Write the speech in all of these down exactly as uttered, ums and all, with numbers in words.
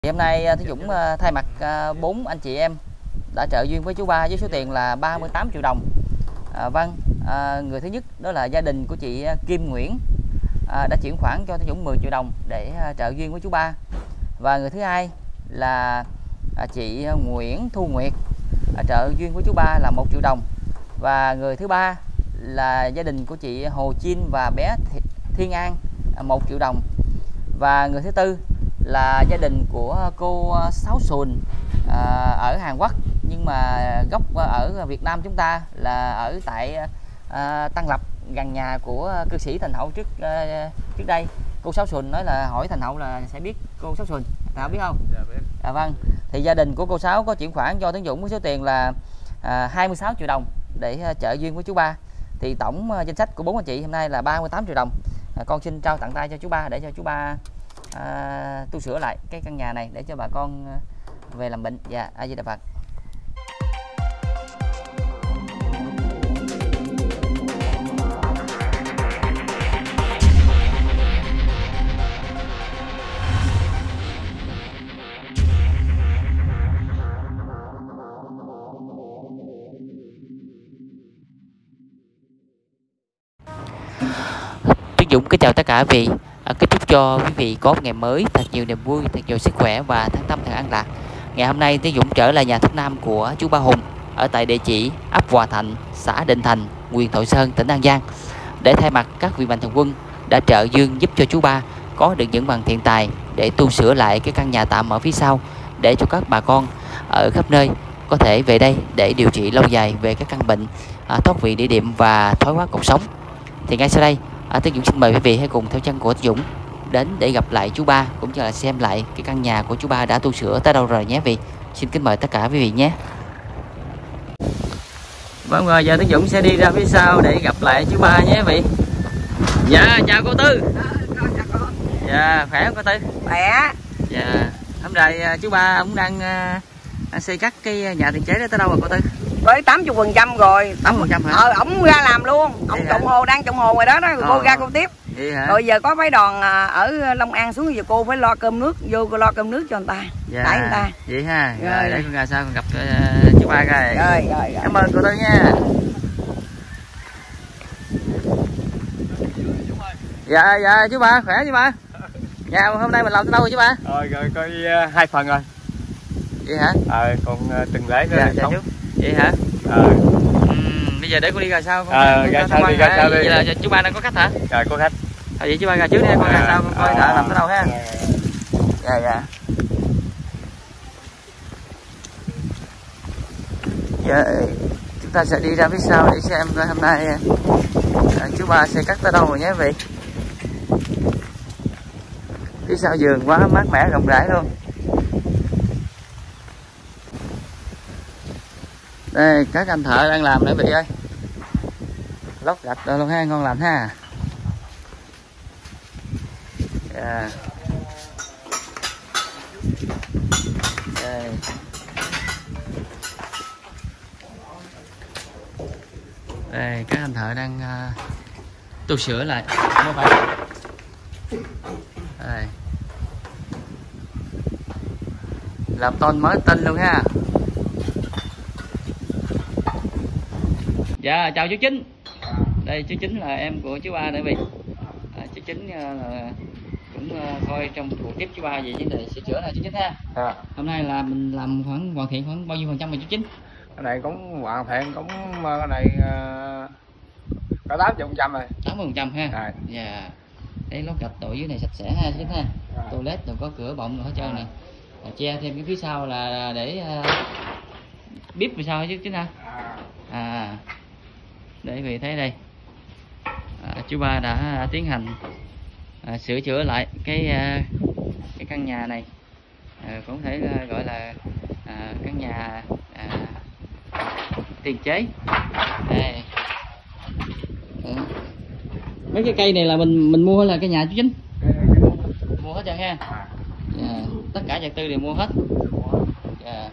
Hôm nay Thí Dũng thay mặt bốn anh chị em đã trợ duyên với chú Ba với số tiền là ba mươi tám triệu đồng. À, vâng, à, người thứ nhất đó là gia đình của chị Kim Nguyễn à, đã chuyển khoản cho Thí Dũng mười triệu đồng để trợ duyên với chú Ba. Và người thứ hai là à, chị Nguyễn Thu Nguyệt à, trợ duyên với chú Ba là một triệu đồng. Và người thứ ba là gia đình của chị Hồ Chin và bé Thiên An à, một triệu đồng. Và người thứ tư là gia đình của cô Sáu Sùn à, ở Hàn Quốc nhưng mà gốc ở Việt Nam chúng ta là ở tại à, Tân Lập, gần nhà của cư sĩ Thành Hậu trước à, trước đây. Cô Sáu Sùn nói là hỏi Thành Hậu là sẽ biết cô Sáu Sùn, Thành Hậu biết không? Dạ biết. À, vâng, thì gia đình của cô Sáu có chuyển khoản cho Tấn Dũng với số tiền là à, hai mươi sáu triệu đồng để trợ duyên với chú Ba. Thì tổng danh sách của bốn anh chị hôm nay là ba mươi tám triệu đồng. À, con xin trao tặng tay cho chú Ba để cho chú Ba À, tu sửa lại cái căn nhà này để cho bà con về làm bệnh. Dạ, A Di Đà Phật. Tấn Dũng kính chào tất cả quý vị. Kính chúc cho quý vị có một ngày mới thật nhiều niềm vui, thật nhiều sức khỏe và thăng tâm thật an lạc. Ngày hôm nay Tấn Dũng trở lại nhà thuốc nam của chú Ba Hùng ở tại địa chỉ ấp Hòa Thạnh, xã Định Thành, huyện Thọ Xuân, tỉnh An Giang để thay mặt các vị mạnh thường quân đã trợ duyên giúp cho chú Ba có được những bằng thiện tài để tu sửa lại cái căn nhà tạm ở phía sau để cho các bà con ở khắp nơi có thể về đây để điều trị lâu dài về các căn bệnh à, thoát vị đĩa đệm và thoái hóa cột sống. Thì ngay sau đây À, Tấn Dũng xin mời quý vị hãy cùng theo chân của Tấn Dũng đến để gặp lại chú Ba cũng như là xem lại cái căn nhà của chú Ba đã tu sửa tới đâu rồi nhé vị. Xin kính mời tất cả quý vị nhé. Vâng, rồi giờ Tấn Dũng sẽ đi ra phía sau để gặp lại chú Ba nhé vị. Dạ, chào cô Tư. Dạ, khỏe không cô Tư? Khỏe. Dạ, hôm nay chú Ba cũng đang uh, xây cắt cái nhà tiền chế đó tới đâu rồi cô Tư? Với tám mươi phần trăm rồi. tám mươi phần trăm hả? Ờ, ổng ra làm luôn. Ổng trồng hồ, đang trồng hồ rồi đó, đó rồi cô ờ. ra cô tiếp. Vậy hả? Rồi giờ có mấy đoàn ở Long An xuống, giờ cô phải lo cơm nước, vô cô lo cơm nước cho người ta. Dạ. Đãi người ta. Vậy ha. Rồi, Rồi. để con ra sao con gặp uh, chú Ba coi. Rồi, rồi, rồi. Cảm ơn cô Tư nha. Dạ, dạ chú Ba, khỏe chú Ba. Dạ, hôm nay mình làm tới đâu rồi chú Ba? Rồi, rồi coi uh, hai phần rồi. Vậy hả? Ờ, còn uh, từng lễ nữa. Dạ, dạ chú. Vậy hả? Ờ. Uhm, bây giờ để con đi ra sao con? Ờ, ra sao đi, ra sao đi. Vậy là chú Ba đang có khách hả? Rồi, có khách. Thôi vậy chú Ba ra trước đi, con ra sao con coi thợ làm tới đâu ha. Dạ, dạ. Dạ, chúng ta sẽ đi ra phía sau để xem coi hôm nay à, chú Ba sẽ cắt tới đâu rồi nhé vị. Phía sau vườn quá mát mẻ rộng rãi luôn. Đây các anh thợ đang làm nữa vị ơi. Lót gạch rồi luôn ha, ngon lành ha. Yeah. Đây. Đây các anh thợ đang uh, tu sửa lại. Không phải. Đây. Làm tôn mới tinh luôn ha. Dạ chào chú Chính. Đây chú Chính là em của chú Ba nữa vị. À, chú Chính uh, cũng uh, coi trong cuộc tiếp chú Ba về vấn đề sửa chữa này chú Chính ha. À. Hôm nay là mình làm khoảng hoàn thiện khoảng bao nhiêu phần trăm rồi chú Chính? Cái này cũng hoàn thiện cũng cái này uh, có tám mươi phần trăm rồi. tám mươi phần trăm ha. Rồi. Dạ. Đây lót gạch đội dưới này sạch sẽ ha chú Chính ha. Rồi. Toilet rồi có cửa bọng rồi hết trơn này. À, che thêm cái phía sau là để uh, bếp phía sau chứ Chính ha. À. Để vị thấy đây. À, chú Ba đã tiến hành à, sửa chữa lại cái à, cái căn nhà này, à, cũng thể là, gọi là à, căn nhà à, tiền chế. Đây. À. Mấy cái cây này là mình mình mua là cái nhà chú Chính mua hết trơn ha. À, tất cả vật tư đều mua hết. À.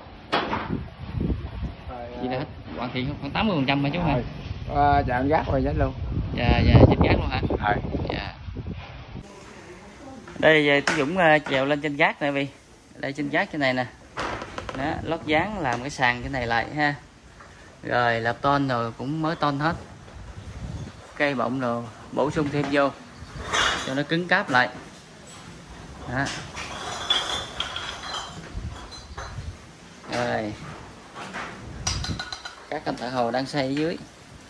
Vậy là hết hoàn thiện khoảng tám mươi phần trăm mà chú ha. À, chạm gác rồi chết luôn. Dạ, dạ, chích gác luôn hả? Rồi. Dạ. Đây giờ Tấn Dũng trèo lên trên gác nè vì Đây trên gác trên này nè. Đó, lót dán làm cái sàn cái này lại ha. Rồi lợp tôn rồi cũng mới tôn hết. Cây bọng rồi bổ sung thêm vô cho nó cứng cáp lại. Đó. Rồi các anh thợ hồ đang xây ở dưới.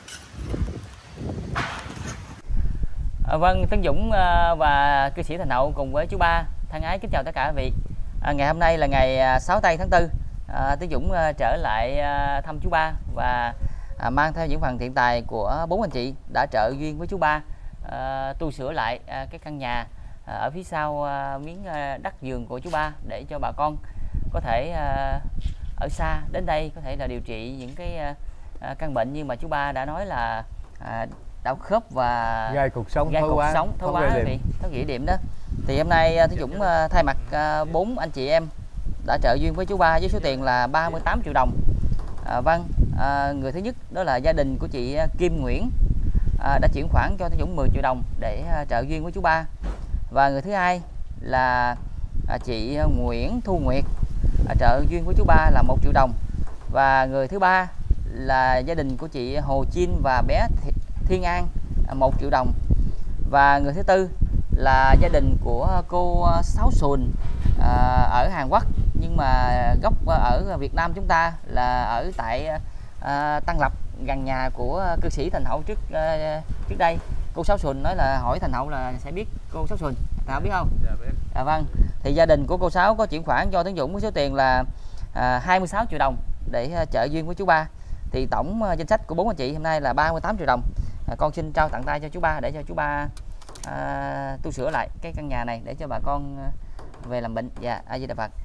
À, vâng, Tấn Dũng và cư sĩ Thành Hậu cùng với chú Ba thân ái kính chào tất cả quý vị. À, ngày hôm nay là ngày sáu tây tháng tư, à, Tấn Dũng trở lại thăm chú Ba và à, mang theo những phần thiện tài của bốn anh chị đã trợ duyên với chú Ba à, tu sửa lại à, cái căn nhà à, ở phía sau à, miếng à, đất vườn của chú Ba để cho bà con có thể à, ở xa đến đây có thể là điều trị những cái à, căn bệnh như mà chú Ba đã nói là à, đau khớp và gai cột sống, gai thối cột quá, sống thối quá vì thấu nghĩa điểm đó. Thì hôm nay Tấn Dũng thay mặt bốn anh chị em đã trợ duyên với chú Ba với số tiền là ba mươi tám triệu đồng. À, vâng, à, người thứ nhất đó là gia đình của chị Kim Nguyễn à, đã chuyển khoản cho Tấn Dũng mười triệu đồng để trợ duyên với chú Ba. Và người thứ hai là à, chị Nguyễn Thu Nguyệt à, trợ duyên với chú Ba là một triệu đồng. Và người thứ ba là gia đình của chị Hồ Chin và bé Thiên An một triệu đồng. Và người thứ tư là gia đình của cô Sáu Sùn à, ở Hàn Quốc nhưng mà gốc ở Việt Nam chúng ta là ở tại à, Tân Lập gần nhà của cư sĩ Thành Hậu trước à, trước đây. Cô Sáu Sùn nói là hỏi Thành Hậu là sẽ biết cô Sáu Sùn, Thành Hậu biết không? Dạ biết. À, vâng, thì gia đình của cô Sáu có chuyển khoản cho Tấn Dũng với số tiền là à, hai mươi sáu triệu đồng để trợ duyên với chú Ba. Thì tổng danh sách của bốn anh chị hôm nay là ba mươi tám triệu đồng. À, con xin trao tặng tay cho chú Ba để cho chú Ba à, tu sửa lại cái căn nhà này để cho bà con à, về làm bệnh. Dạ, A Di Đà Phật.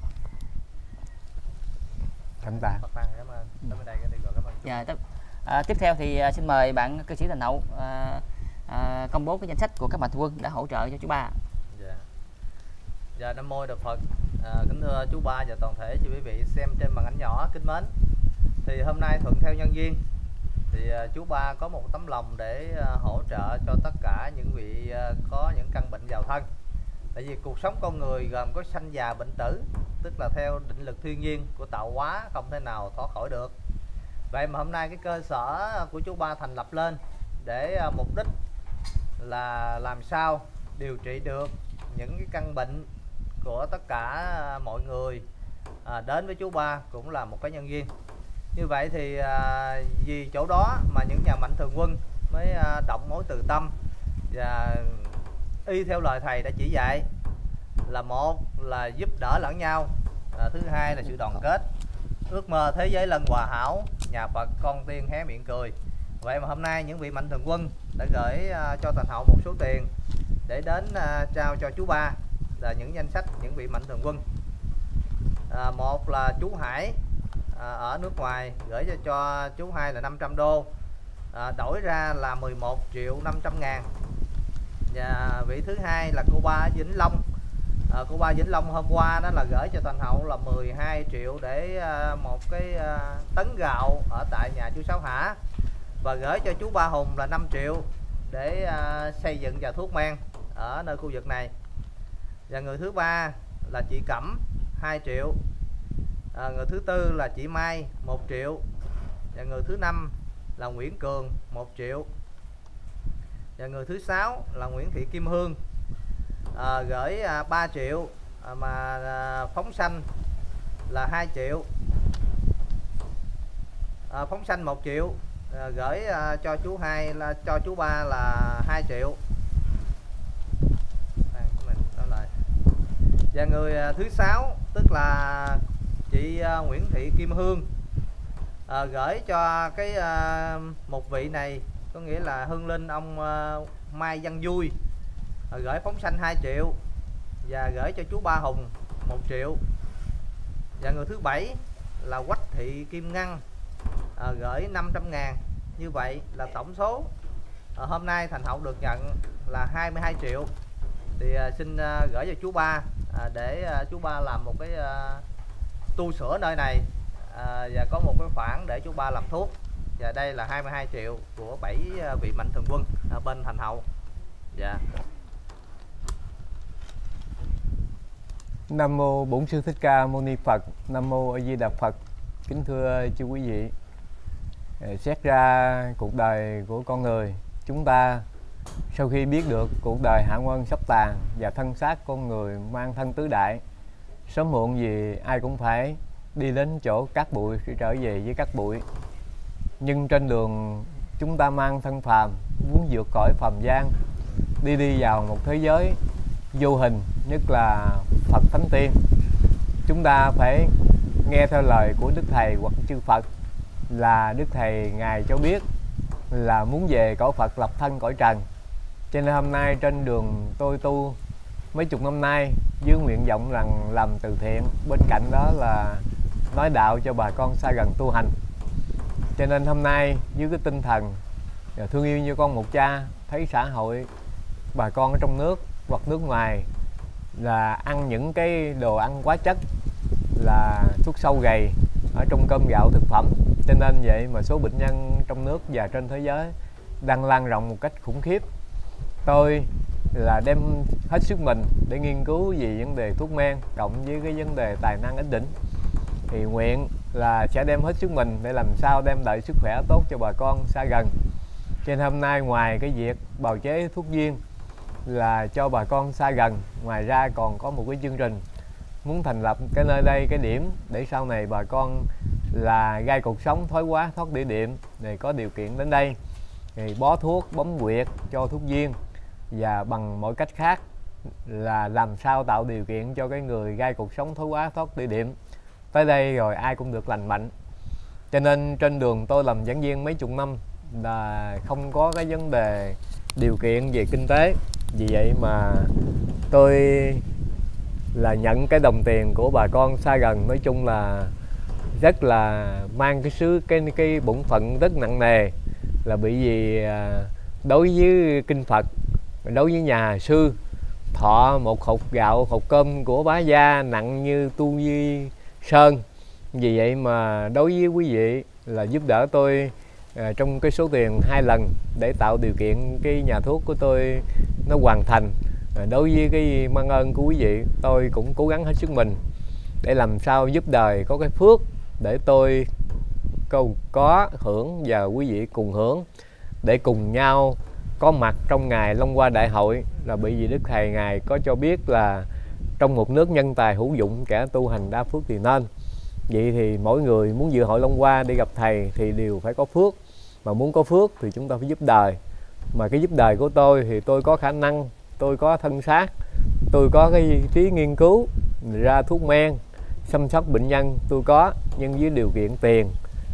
Cảm tạ. Dạ, à, tiếp theo thì à, xin mời bạn cư sĩ Thành Hậu à, à, công bố cái danh sách của các mạnh thường quân đã hỗ trợ cho chú Ba. Dạ. Dạ, Nam Mô Đà Phật. À, kính thưa chú Ba và toàn thể quý vị xem trên màn ảnh nhỏ kính mến. Thì hôm nay thuận theo nhân duyên thì uh, chú Ba có một tấm lòng để uh, hỗ trợ cho tất cả những vị uh, có những căn bệnh vào thân. Tại vì cuộc sống con người gồm có sanh già bệnh tử, tức là theo định lực thiên nhiên của tạo hóa không thể nào thoát khỏi được. Vậy mà hôm nay cái cơ sở của chú Ba thành lập lên để uh, mục đích là làm sao điều trị được những cái căn bệnh của tất cả uh, mọi người uh, đến với chú Ba cũng là một cái nhân duyên. Như vậy thì à, vì chỗ đó mà những nhà mạnh thường quân mới à, động mối từ tâm và y theo lời thầy đã chỉ dạy là một là giúp đỡ lẫn nhau, à, thứ hai là sự đoàn kết, ước mơ thế giới lân hòa hảo, nhà Phật con tiên hé miệng cười. Vậy mà hôm nay những vị mạnh thường quân đã gửi à, cho Thành Hậu một số tiền để đến à, trao cho chú Ba là những danh sách những vị mạnh thường quân. À, một là chú Hải À, ở nước ngoài gửi cho, cho chú Hai là năm trăm đô, à, đổi ra là mười một triệu năm trăm ngàn. Và vị thứ hai là cô Ba Vĩnh Long, à, cô Ba Vĩnh Long hôm qua đó là gửi cho Thành Hậu là mười hai triệu để à, một cái à, tấn gạo ở tại nhà chú Sáu Hả, và gửi cho chú Ba Hùng là năm triệu để à, xây dựng và thuốc men ở nơi khu vực này. Và người thứ ba là chị Cẩm hai triệu. À, người thứ tư là chị Mai một triệu. Và người thứ năm là Nguyễn Cường một triệu. Và người thứ sáu là Nguyễn Thị Kim Hương à, gửi à, ba triệu, à, mà à, phóng sanh là hai triệu. À, phóng sanh một triệu, à, gửi à, cho chú hai là cho chú Ba là hai triệu. Và người à, thứ sáu tức là chị uh, Nguyễn Thị Kim Hương uh, gửi cho cái uh, một vị này, có nghĩa là hương linh ông uh, Mai Văn Vui, uh, gửi phóng sanh hai triệu và gửi cho chú Ba Hùng một triệu. Và người thứ bảy là Quách Thị Kim Ngân uh, gửi năm trăm ngàn. Như vậy là tổng số uh, hôm nay Thành Hậu được nhận là hai mươi hai triệu. Thì uh, xin uh, gửi cho chú Ba uh, để uh, chú Ba làm một cái uh, tu sửa nơi này, à, và có một cái khoản để chú Ba làm thuốc. Và đây là hai mươi hai triệu của bảy vị mạnh thường quân ở bên Thành Hậu. Dạ. Nam mô Bổn Sư Thích Ca Mâu Ni Phật. Nam mô A Di Đà Phật. Kính thưa chư quý vị, xét ra cuộc đời của con người chúng ta, sau khi biết được cuộc đời hạ quân sắp tàn và thân xác con người mang thân tứ đại, sớm muộn gì ai cũng phải đi đến chỗ cát bụi để trở về với cát bụi. Nhưng trên đường chúng ta mang thân phàm, muốn vượt khỏi phàm gian, đi đi vào một thế giới vô hình, nhất là Phật Thánh Tiên, chúng ta phải nghe theo lời của Đức Thầy hoặc chư Phật. Là Đức Thầy Ngài cho biết là muốn về cõi Phật lập thân cõi trần. Cho nên hôm nay trên đường tôi tu mấy chục năm nay với nguyện vọng rằng làm từ thiện, bên cạnh đó là nói đạo cho bà con xa gần tu hành. Cho nên hôm nay với cái tinh thần thương yêu như con một cha, thấy xã hội bà con ở trong nước hoặc nước ngoài là ăn những cái đồ ăn quá chất, là thuốc sâu gầy ở trong cơm gạo thực phẩm, cho nên vậy mà số bệnh nhân trong nước và trên thế giới đang lan rộng một cách khủng khiếp. Tôi là đem hết sức mình để nghiên cứu về vấn đề thuốc men cộng với cái vấn đề tài năng ích đỉnh, thì nguyện là sẽ đem hết sức mình để làm sao đem lại sức khỏe tốt cho bà con xa gần. Cho nên hôm nay ngoài cái việc bào chế thuốc viên là cho bà con xa gần, ngoài ra còn có một cái chương trình muốn thành lập cái nơi đây, cái điểm để sau này bà con là gai cột sống, thoái hóa, thoát đĩa đệm để có điều kiện đến đây thì bó thuốc, bấm huyệt, cho thuốc viên, và bằng mọi cách khác là làm sao tạo điều kiện cho cái người gai cột sống, thoái hóa, thoát đĩa đệm tới đây rồi ai cũng được lành mạnh. Cho nên trên đường tôi làm giảng viên mấy chục năm là không có cái vấn đề điều kiện về kinh tế, vì vậy mà tôi là nhận cái đồng tiền của bà con xa gần, nói chung là rất là mang cái sứ cái cái bổn phận rất nặng nề, là bởi vì đối với kinh Phật, đối với nhà sư thọ một hột gạo, hột cơm của bá gia nặng như tu di sơn. Vì vậy mà đối với quý vị là giúp đỡ tôi à, trong cái số tiền hai lần để tạo điều kiện cái nhà thuốc của tôi nó hoàn thành. À, đối với cái mang ơn của quý vị, tôi cũng cố gắng hết sức mình để làm sao giúp đời có cái phước để tôi câu có hưởng và quý vị cùng hưởng, để cùng nhau có mặt trong ngày Long Hoa Đại Hội. Là bởi vì Đức Thầy Ngài có cho biết là trong một nước nhân tài hữu dụng, kẻ tu hành đa phước thì nên. Vậy thì mỗi người muốn dự hội Long Hoa đi gặp Thầy thì đều phải có phước. Mà muốn có phước thì chúng ta phải giúp đời. Mà cái giúp đời của tôi thì tôi có khả năng, tôi có thân xác, tôi có cái trí nghiên cứu ra thuốc men, chăm sóc bệnh nhân tôi có. Nhưng với điều kiện tiền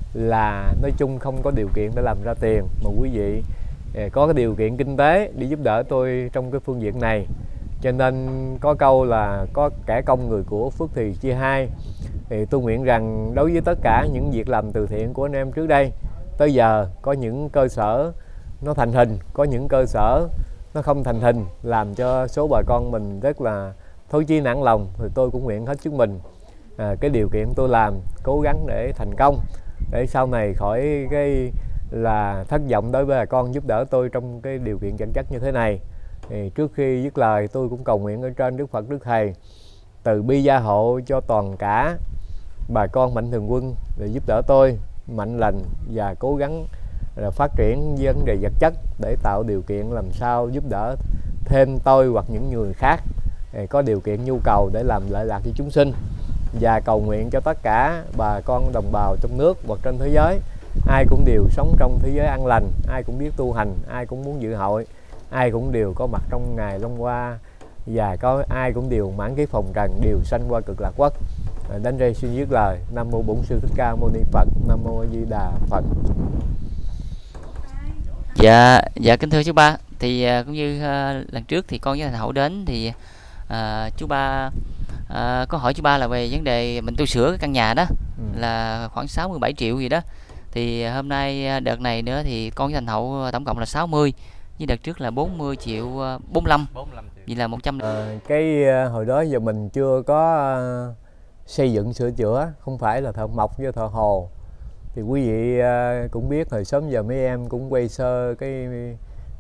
là nói chung không có điều kiện để làm ra tiền. Mà quý vị có cái điều kiện kinh tế để giúp đỡ tôi trong cái phương diện này. Cho nên có câu là có kẻ công người của, phước thì chia hai. Thì tôi nguyện rằng đối với tất cả những việc làm từ thiện của anh em trước đây tới giờ, có những cơ sở nó thành hình, có những cơ sở nó không thành hình, làm cho số bà con mình rất là thối chí nản lòng, thì tôi cũng nguyện hết sức mình à, cái điều kiện tôi làm cố gắng để thành công, để sau này khỏi cái là thất vọng đối với bà con giúp đỡ tôi trong cái điều kiện chẳng chắc như thế này. Thì trước khi dứt lời, tôi cũng cầu nguyện ở trên Đức Phật Đức Thầy từ bi gia hộ cho toàn cả bà con mạnh thường quân để giúp đỡ tôi mạnh lành và cố gắng là phát triển vấn đề vật chất để tạo điều kiện làm sao giúp đỡ thêm tôi hoặc những người khác có điều kiện nhu cầu để làm lợi lạc cho chúng sinh. Và cầu nguyện cho tất cả bà con đồng bào trong nước hoặc trên thế giới, ai cũng đều sống trong thế giới an lành, ai cũng biết tu hành, ai cũng muốn dự hội, ai cũng đều có mặt trong ngày Long Hoa, và có ai cũng đều mãn cái phòng trần, đều sanh qua cực lạc quốc. À, đến đây xin dứt lời. Nam mô Bổn Sư Thích Ca Mâu Ni Phật. Nam mô A Di Đà Phật. Dạ, dạ kính thưa chú ba, thì uh, cũng như uh, lần trước thì con với thầy Hậu đến thì uh, chú ba uh, có hỏi chú ba là về vấn đề mình tu sửa cái căn nhà đó, ừ. là khoảng sáu mươi bảy triệu gì đó. Thì hôm nay đợt này nữa thì con với thành Hậu tổng cộng là sáu mươi, như đợt trước là bốn mươi triệu, bốn mươi lăm, vậy là một trăm. À, cái hồi đó giờ mình chưa có uh, xây dựng sửa chữa, không phải là thợ mộc với thợ hồ. Thì quý vị uh, cũng biết hồi sớm giờ mấy em cũng quay sơ cái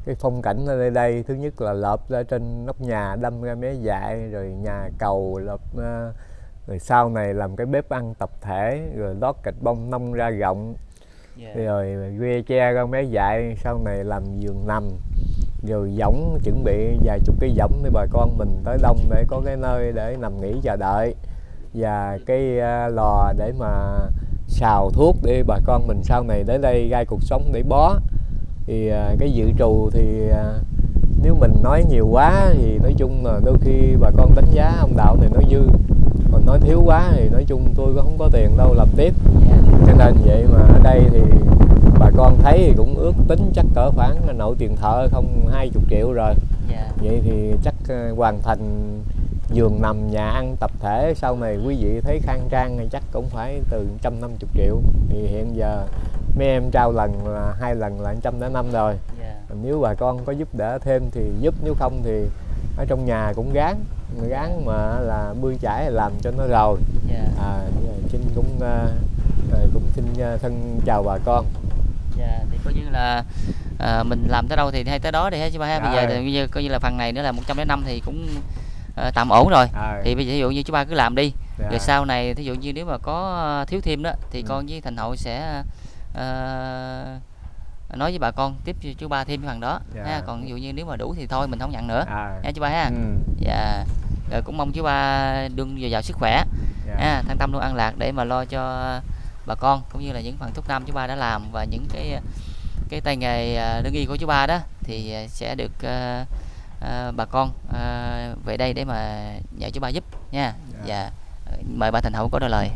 cái phong cảnh ở đây đây thứ nhất là lợp ra trên nóc nhà đâm ra mé dại, rồi nhà cầu lợp, rồi sau này làm cái bếp ăn tập thể, rồi lót gạch bông nông ra rộng, yeah. rồi ghe tre ra mé dại, sau này làm giường nằm, rồi võng chuẩn bị vài chục cái võng để bà con mình tới đông để có cái nơi để nằm nghỉ chờ đợi, và cái uh, lò để mà xào thuốc để bà con mình sau này tới đây gai cuộc sống để bó. Thì uh, cái dự trù thì uh, nếu mình nói nhiều quá thì nói chung là đôi khi bà con đánh giá ông Đạo này nói dư, còn nói thiếu quá thì nói chung tôi cũng không có tiền đâu làm tiếp, cho nên vậy mà ở đây thì bà con thấy thì cũng ước tính chắc cỡ khoảng nội tiền thợ không hai chục triệu rồi. Yeah. Vậy thì chắc uh, hoàn thành giường nằm nhà ăn tập thể sau này quý vị thấy khang trang thì chắc cũng phải từ một trăm năm mươi triệu. Thì hiện giờ mấy em trao lần là hai lần là một trăm lẻ năm rồi. Yeah. Nếu bà con có giúp đỡ thêm thì giúp, nếu không thì ở trong nhà cũng gán gán mà là bươn chải làm cho nó rồi. Yeah. À, xin cũng uh, cũng xin thân chào bà con. Dạ, thì coi như là à, mình làm tới đâu thì hay tới đó đi hết chứ ba ha. Bây giờ thì bây giờ coi như là phần này nữa là một trăm lẻ năm thì cũng à, tạm ổn rồi. À. Thì bây giờ ví dụ như chú ba cứ làm đi. Dạ. Rồi sau này thí dụ như nếu mà có thiếu thêm đó thì ừ. con với Thành Hậu sẽ à, nói với bà con tiếp cho chú ba thêm cái phần đó. Dạ. Ha. Còn ví dụ như nếu mà đủ thì thôi mình không nhận nữa. À. Ha chú ba ha. Ừ. Dạ. Rồi cũng mong chú ba đương dồi dào sức khỏe. Dạ. Ha, thân tâm luôn an lạc để mà lo cho bà con cũng như là những phần thuốc nam chú ba đã làm và những cái cái tay nghề lương y của chú ba đó thì sẽ được uh, uh, bà con uh, về đây để mà nhờ chú ba giúp nha. Và yeah. yeah. mời bà Thành Hậu có đôi lời.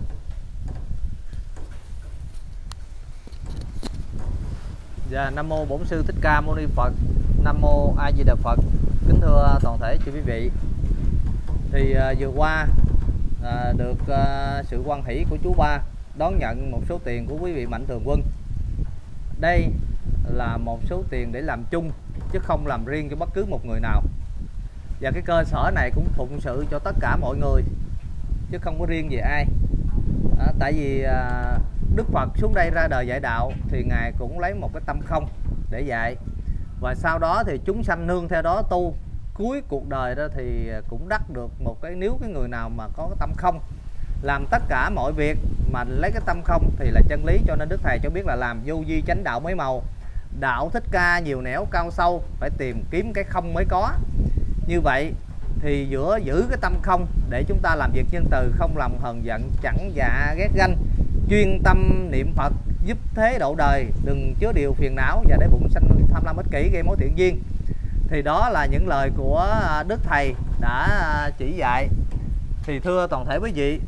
Dạ, Nam mô Bổn Sư Thích Ca Mâu Ni Phật. Nam mô A Di Đà Phật. Kính thưa toàn thể quý vị, thì uh, vừa qua uh, được uh, sự hoan hỷ của chú ba đón nhận một số tiền của quý vị mạnh thường quân. Đây là một số tiền để làm chung chứ không làm riêng cho bất cứ một người nào. Và cái cơ sở này cũng phụng sự cho tất cả mọi người chứ không có riêng về ai. À, tại vì à, Đức Phật xuống đây ra đời dạy đạo thì Ngài cũng lấy một cái tâm không để dạy. Và sau đó thì chúng sanh nương theo đó tu. Cuối cuộc đời đó thì cũng đắc được một cái, nếu cái người nào mà có cái tâm không, làm tất cả mọi việc mà lấy cái tâm không thì là chân lý. Cho nên Đức Thầy cho biết là làm vô vi chánh đạo mấy màu. Đạo Thích Ca nhiều nẻo cao sâu, phải tìm kiếm cái không mới có. Như vậy thì giữa giữ cái tâm không để chúng ta làm việc nhân từ, không lòng hờn giận, chẳng dạ ghét ganh, chuyên tâm niệm Phật, giúp thế độ đời, đừng chứa điều phiền não và để bụng sanh tham lam ích kỷ gây mối thiện duyên. Thì đó là những lời của Đức Thầy đã chỉ dạy. Thì thưa toàn thể quý vị,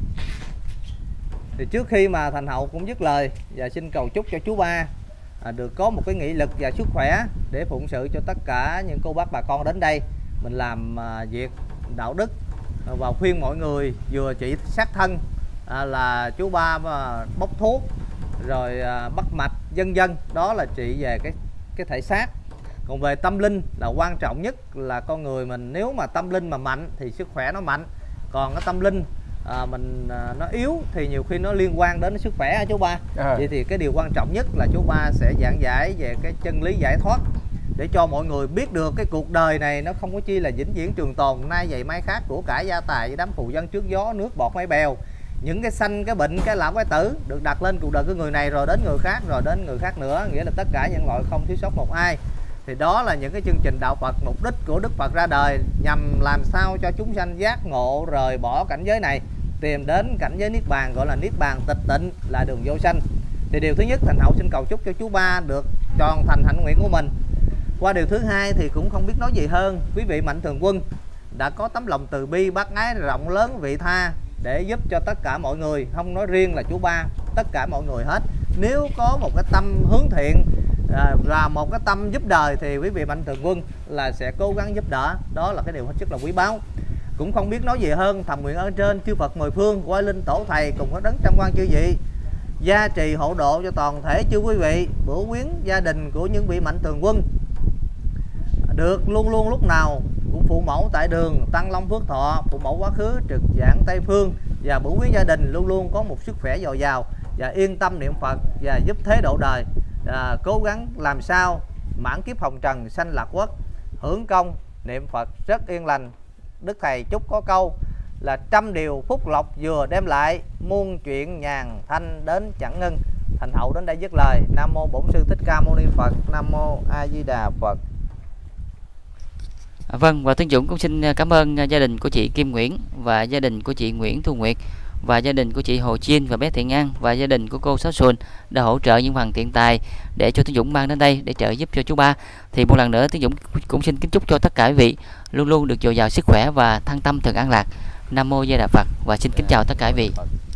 thì trước khi mà Thành Hậu cũng dứt lời và xin cầu chúc cho chú ba à, được có một cái nghị lực và sức khỏe để phụng sự cho tất cả những cô bác bà con đến đây mình làm à, việc đạo đức à, và khuyên mọi người vừa chỉ sát thân à, là chú ba mà bốc thuốc rồi à, bắt mạch vân vân, đó là trị về cái cái thể xác. Còn về tâm linh là quan trọng nhất là con người mình, nếu mà tâm linh mà mạnh thì sức khỏe nó mạnh. Còn cái tâm linh à, mình à, nó yếu thì nhiều khi nó liên quan đến sức khỏe hả chú ba? À. Vậy thì cái điều quan trọng nhất là chú ba sẽ giảng giải về cái chân lý giải thoát để cho mọi người biết được cái cuộc đời này nó không có chi là vĩnh viễn trường tồn, nay vậy mai khác, của cải gia tài với đám phù dân trước gió, nước bọt mây bèo. Những cái sanh, cái bệnh, cái lão, cái tử được đặt lên cuộc đời của người này rồi đến người khác, rồi đến người khác nữa, nghĩa là tất cả nhân loại không thiếu sót một ai. Thì đó là những cái chương trình đạo Phật, mục đích của Đức Phật ra đời nhằm làm sao cho chúng sanh giác ngộ, rời bỏ cảnh giới này, tìm đến cảnh giới niết bàn, gọi là niết bàn tịch tịnh, là đường vô sanh. Thì điều thứ nhất, Thành Hậu xin cầu chúc cho chú ba được tròn thành hạnh nguyện của mình. Qua điều thứ hai thì cũng không biết nói gì hơn, quý vị mạnh thường quân đã có tấm lòng từ bi bác ái rộng lớn vị tha để giúp cho tất cả mọi người, không nói riêng là chú ba, tất cả mọi người hết. Nếu có một cái tâm hướng thiện à, là một cái tâm giúp đời thì quý vị mạnh thường quân là sẽ cố gắng giúp đỡ. Đó là cái điều hết sức là quý báu. Cũng không biết nói gì hơn, thầm nguyện ở trên chư Phật mười phương, quay linh tổ thầy cùng các đấng trăm quan chư vị gia trì hộ độ cho toàn thể chư quý vị, bửu quyến gia đình của những vị mạnh thường quân được luôn luôn lúc nào cũng phụ mẫu tại đường tăng long phước thọ, phụ mẫu quá khứ trực giảng tây phương, và bửu quyến gia đình luôn luôn có một sức khỏe dồi dào và yên tâm niệm Phật và giúp thế độ đời. À, cố gắng làm sao mãn kiếp hồng trần sanh lạc quốc, hưởng công niệm Phật rất yên lành. Đức thầy chúc có câu là trăm điều phúc lộc vừa đem lại, muôn chuyện nhàn thanh đến chẳng ngưng. Thành hậu đến đây dứt lời. Nam mô Bổn Sư Thích Ca Mâu Ni Phật. Nam mô A Di Đà Phật. À, vâng, và Tiến Dũng cũng xin cảm ơn gia đình của chị Kim Nguyễn và gia đình của chị Nguyễn Thu Nguyệt và gia đình của chị Hồ Chiên và bé Thiện An và gia đình của cô Sáu Xuân đã hỗ trợ những phần tiền tài để cho Tiến Dũng mang đến đây để trợ giúp cho chú ba. Thì một lần nữa Tiến Dũng cũng xin kính chúc cho tất cả quý vị luôn luôn được dồi dào sức khỏe và thân tâm thường an lạc. Nam mô Di Đà Phật và xin kính chào tất cả quý vị.